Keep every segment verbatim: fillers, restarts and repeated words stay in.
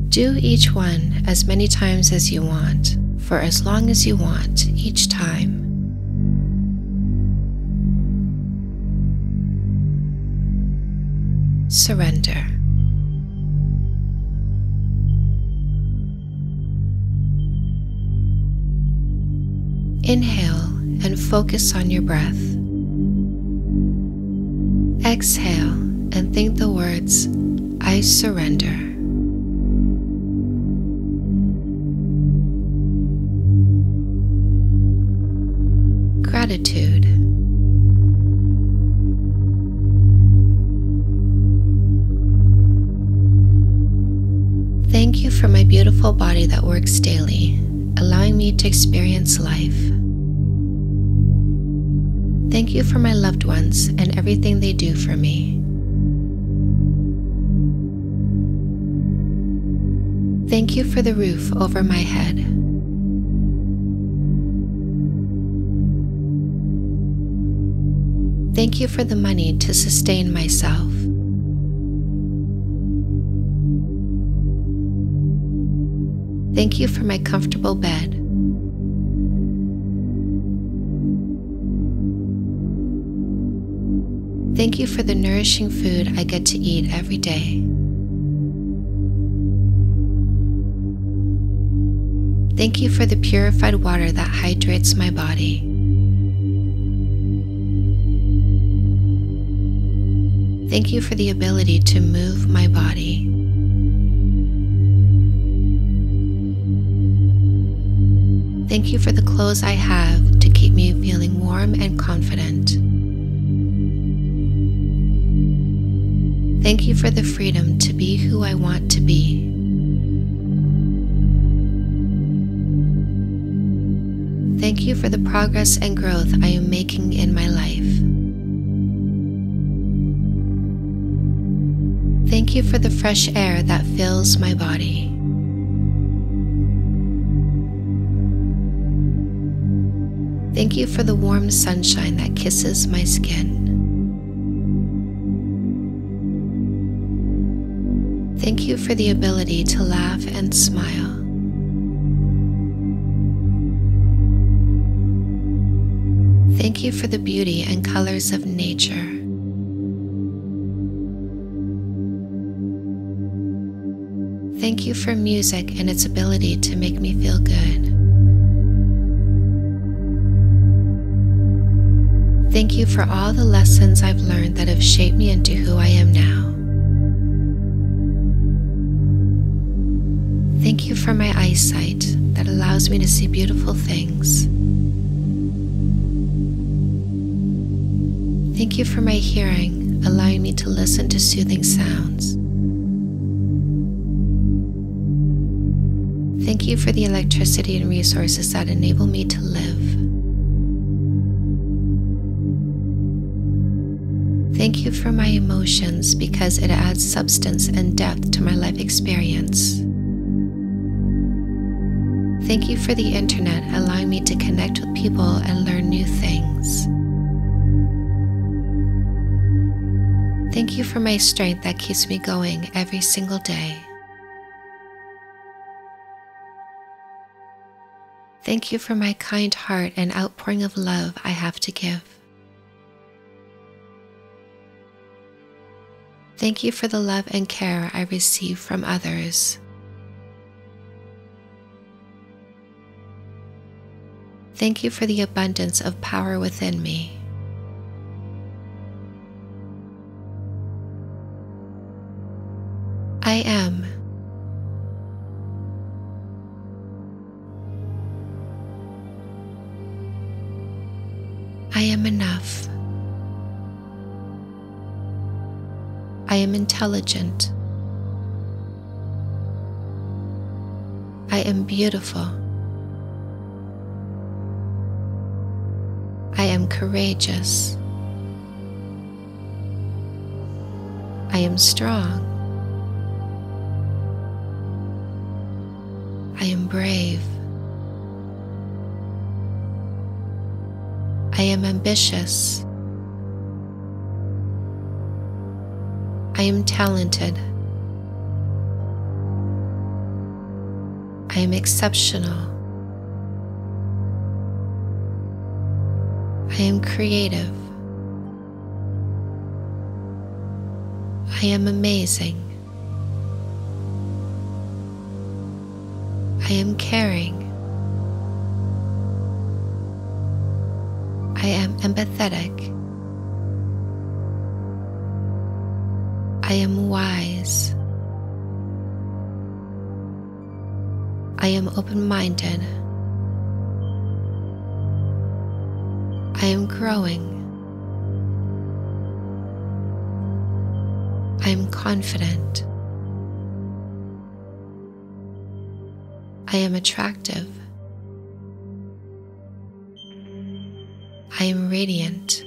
Do each one as many times as you want, for as long as you want each time. Surrender. Inhale and focus on your breath. Exhale and think the words, I surrender. Gratitude. Thank you for my beautiful body that works daily, allowing me to experience life. Thank you for my loved ones and everything they do for me. Thank you for the roof over my head. Thank you for the money to sustain myself. Thank you for my comfortable bed. Thank you for the nourishing food I get to eat every day. Thank you for the purified water that hydrates my body. Thank you for the ability to move my body. Thank you for the clothes I have to keep me feeling warm and confident. Thank you for the freedom to be who I want to be. Thank you for the progress and growth I am making in my life. Thank you for the fresh air that fills my body. Thank you for the warm sunshine that kisses my skin. Thank you for the ability to laugh and smile. Thank you for the beauty and colors of nature. Thank you for music and its ability to make me feel good. Thank you for all the lessons I've learned that have shaped me into who I am now. Thank you for my eyesight that allows me to see beautiful things. Thank you for my hearing, allowing me to listen to soothing sounds. Thank you for the electricity and resources that enable me to live. Thank you for my emotions because it adds substance and depth to my life experience. Thank you for the internet allowing me to connect with people and learn new things. Thank you for my strength that keeps me going every single day. Thank you for my kind heart and outpouring of love I have to give. Thank you for the love and care I receive from others. Thank you for the abundance of power within me. I am. I am enough. I am intelligent. I am beautiful. I am courageous. I am strong. I am brave. I am ambitious. I am talented. I am exceptional. I am creative. I am amazing. I am caring. I am empathetic. I am wise. I am open-minded. I am growing. I am confident. I am attractive. I am radiant.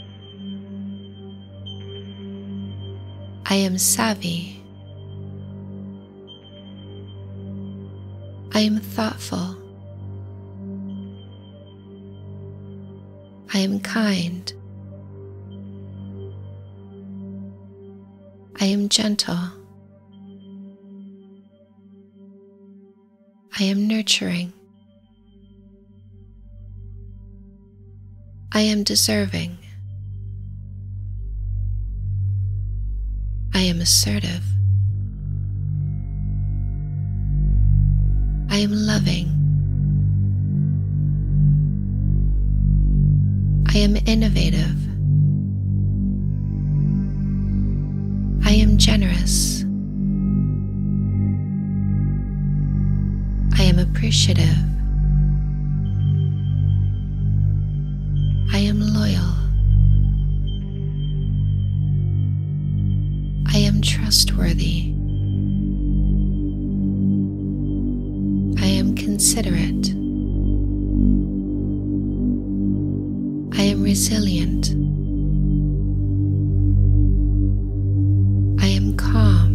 I am savvy. I am thoughtful. I am kind. I am gentle. I am nurturing. I am deserving. I am assertive. I am loving. I am innovative. I am generous. I am appreciative. I am loyal. I am trustworthy. I am considerate. I am resilient. I am calm.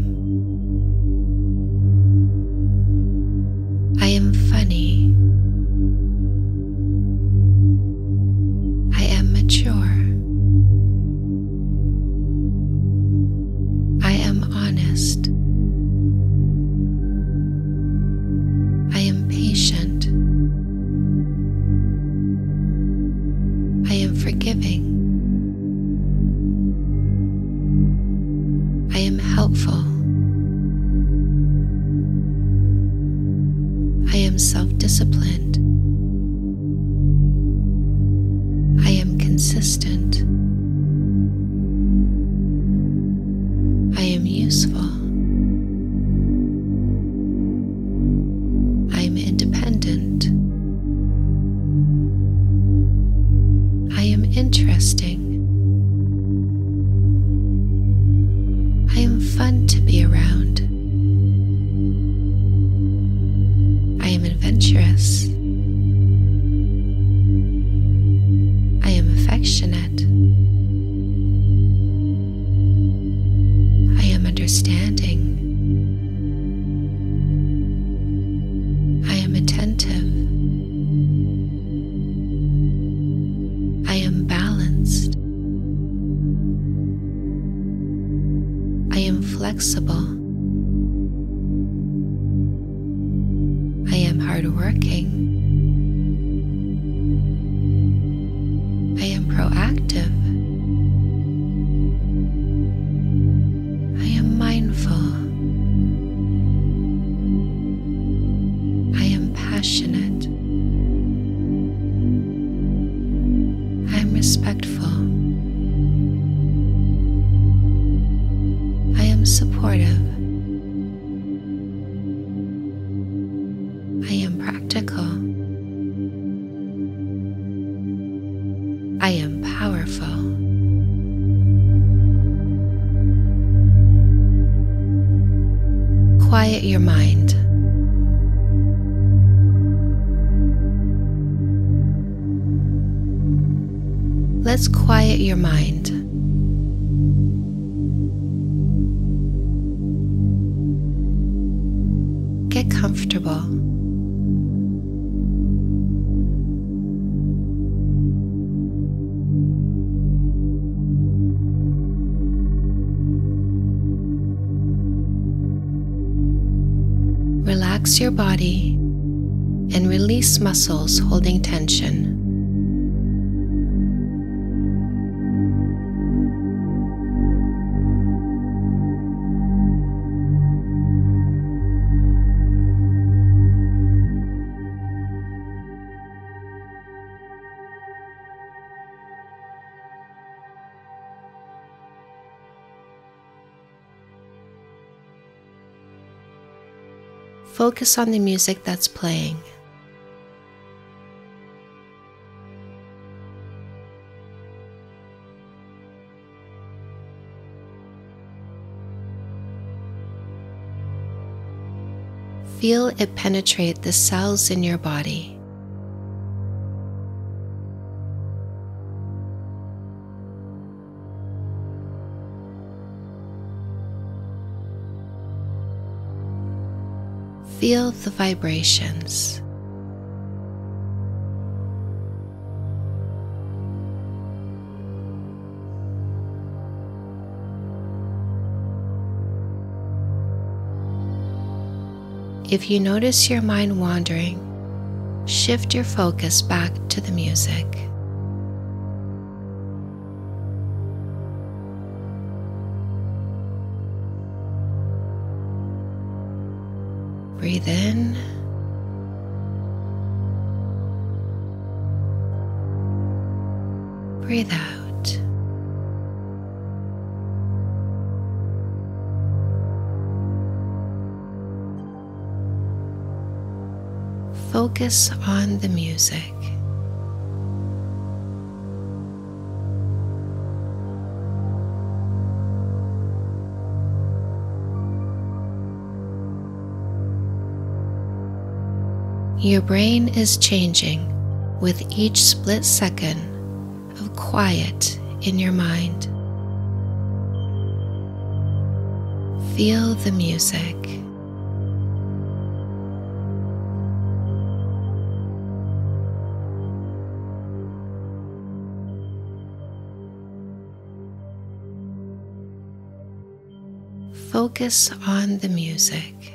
I am funny. I am mature. I am honest. I am patient. I am forgiving. I am helpful. I am self-disciplined. I am consistent. I am useful. I am independent. I am interesting. I am fun to be around. I am adventurous. I am affectionate. I am understanding. I am attentive. I am balanced. I am flexible. I am hardworking. I am proactive. I am mindful. I am passionate. I am respectful. I am supportive. I am practical. I am powerful. Quiet your mind. Let's quiet your mind. Get comfortable. Relax your body and release muscles holding tension. Focus on the music that's playing. Feel it penetrate the cells in your body. Feel the vibrations. If you notice your mind wandering, shift your focus back to the music. Breathe in. Breathe out. Focus on the music. Your brain is changing with each split second of quiet in your mind. Feel the music. Focus on the music.